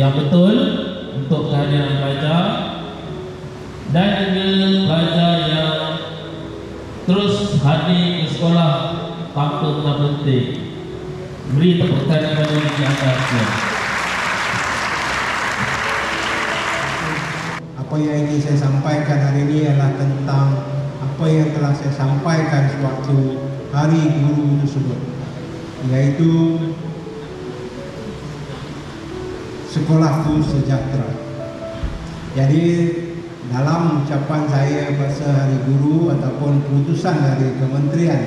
yang betul untuk kehadiran pelajar dan juga pelajar yang terus hadir ke sekolah tanpa guna penting. Beri tepukan kepada di atasnya. Apa yang ingin saya sampaikan hari ini adalah tentang apa yang telah saya sampaikan sewaktu Hari Guru tersebut, yaitu sekolahku sejahtera. Jadi dalam ucapan saya pada Hari Guru ataupun keputusan dari Kementerian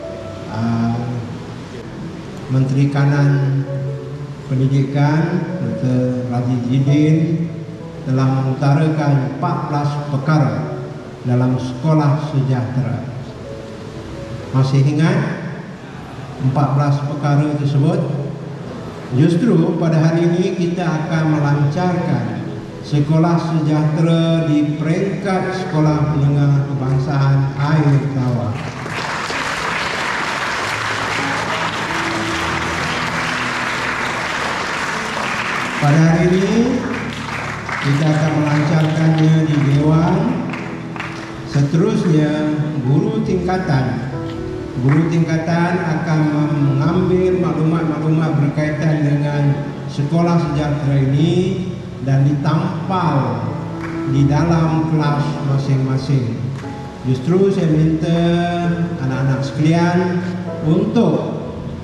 Menteri Kanan Pendidikan Dr. Razi Jidin telah mengutarakan 14 perkara dalam sekolah sejahtera. Masih ingat 14 perkara tersebut? Justru pada hari ini kita akan melancarkan sekolah sejahtera di peringkat sekolah menengah kebangsaan air tawar. Pada hari ini kita akan melancarkannya di Dewan. Seterusnya guru tingkatan akan mengambil maklumat-maklumat berkaitan dengan sekolah sejahtera ini dan ditampal di dalam kelas masing-masing. Justru saya minta anak-anak sekalian untuk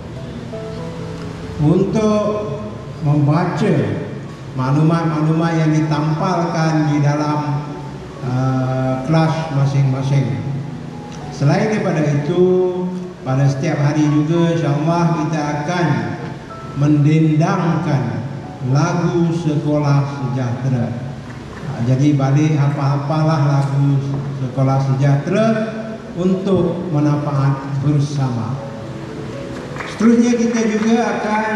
membaca maklumat-maklumat yang ditampalkan di dalam kelas masing-masing. Selain daripada itu, pada setiap hari juga insya-Allah kita akan mendendangkan lagu sekolah sejahtera. Jadi balik hafal-hafalah lagu sekolah sejahtera untuk manfaat bersama. Seterusnya kita juga akan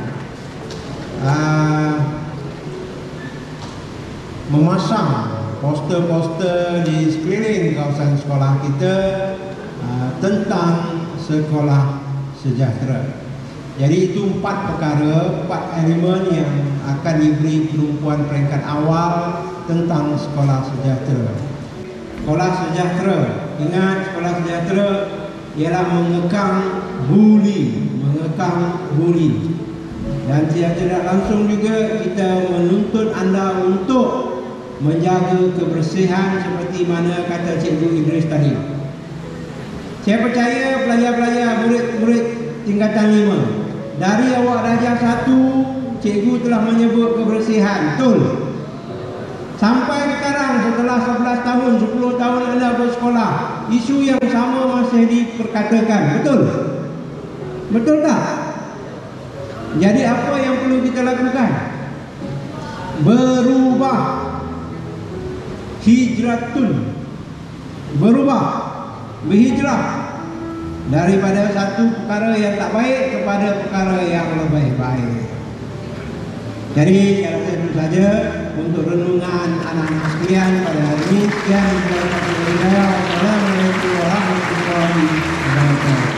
memasang poster-poster di sekeliling kawasan sekolah kita tentang sekolah sejahtera. Jadi itu 4 perkara, 4 elemen yang akan diberi penumpuan peringkat awal tentang sekolah sejahtera. Sekolah sejahtera, ingat sekolah sejahtera ialah mengekang buli. Dan secara tidak langsung juga kita menuntut anda untuk menjaga kebersihan seperti mana kata Cikgu Idris tadi. Saya percaya pelajar-pelajar, murid-murid tingkatan 5, dari awak darjah 1, cikgu telah menyebut kebersihan, betul? Sampai sekarang setelah 11 tahun, 10 tahun anda bersekolah, isu yang sama masih diperkatakan, betul? Betul tak? Jadi apa yang perlu kita lakukan? Berubah. Berhijrah daripada satu perkara yang tak baik kepada perkara yang lebih baik. Jadi saya rasa itu saja untuk renungan anak-anak sekalian pada hari ini. Sekian, Assalamualaikum warahmatullahi wabarakatuh.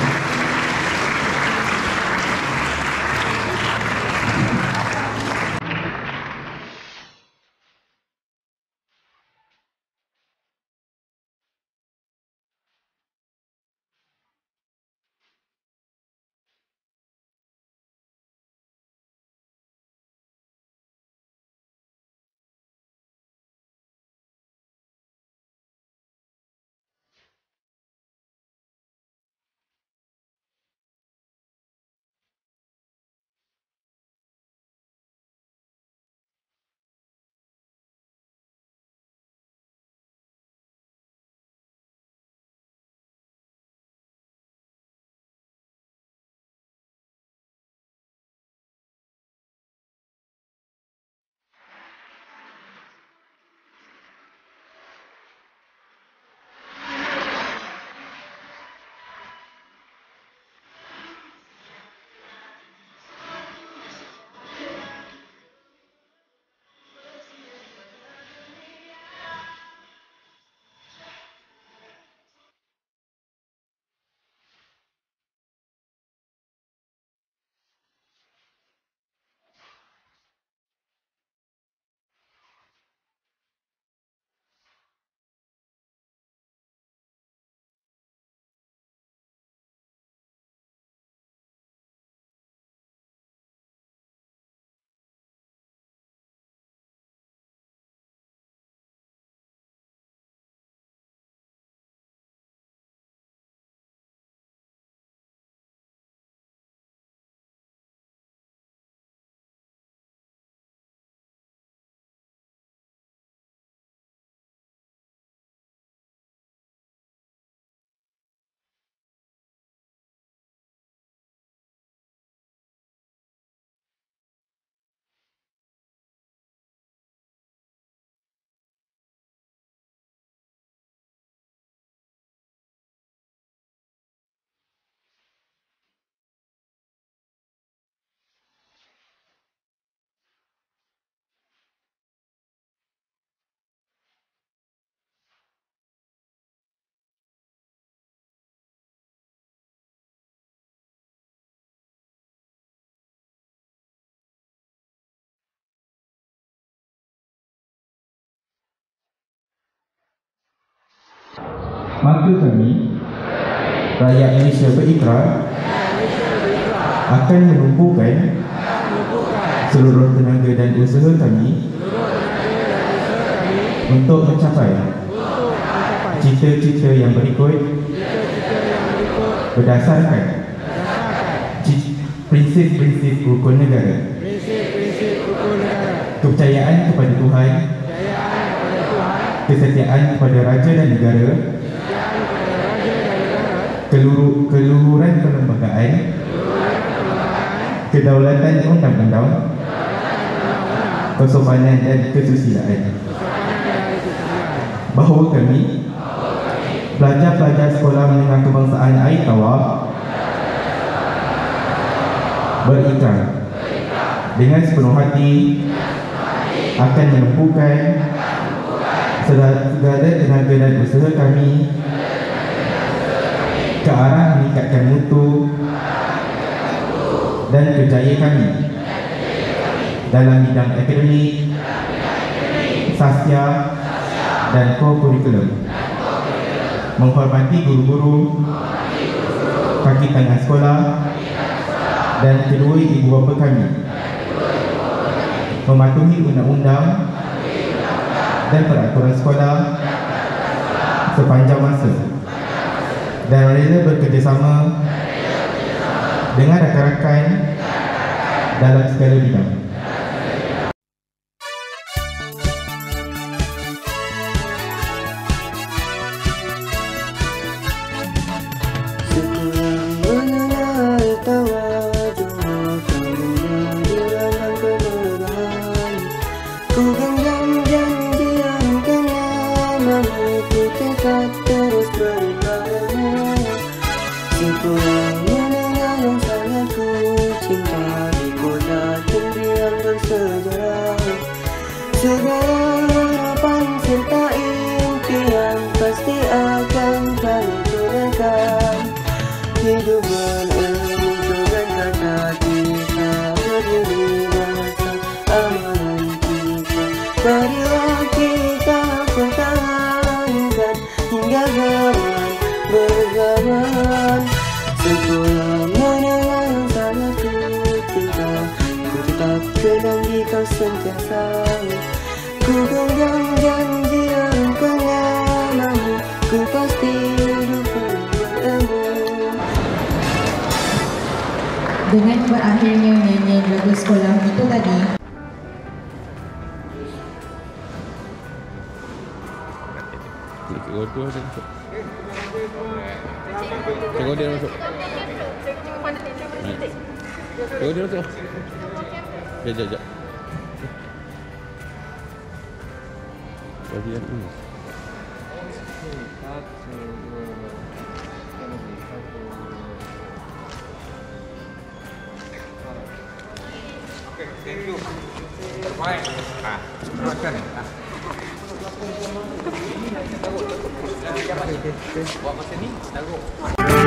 Maka kami, rakyat Malaysia berikrar akan menumpukan seluruh tenaga dan usaha kami untuk mencapai cita-cita yang berikut berdasarkan prinsip-prinsip rukun negara, kepercayaan kepada Tuhan, kesetiaan kepada raja dan negara, keluhuran perlembagaan, kedaulatan undang-undang, kesopanan dan kesusilaan. Bahawa kami, pelajar-pelajar Sekolah Menengah Kebangsaan Air Tawar, berikrar dengan sepenuh hati akan menempuhkan segala tenaga dan usaha kami ke arah meningkatkan mutu dan kerjaya kami dalam bidang akademik, sastra dan co-kurikulum, menghormati guru-guru, kaki tangan sekolah dan kedua ibu bapa kami, mematuhi undang-undang dan peraturan sekolah sepanjang masa dan rela bekerjasama dengan rakan-rakan dalam segala bidang. Dengan berakhirnya nyanyian lagu sekolah itu tadi, Tengok dia masuk. Tengok dia masuk. Jap. Bagian ini. Thank you. Baik. Teruskan. Buat masa ni, taruh.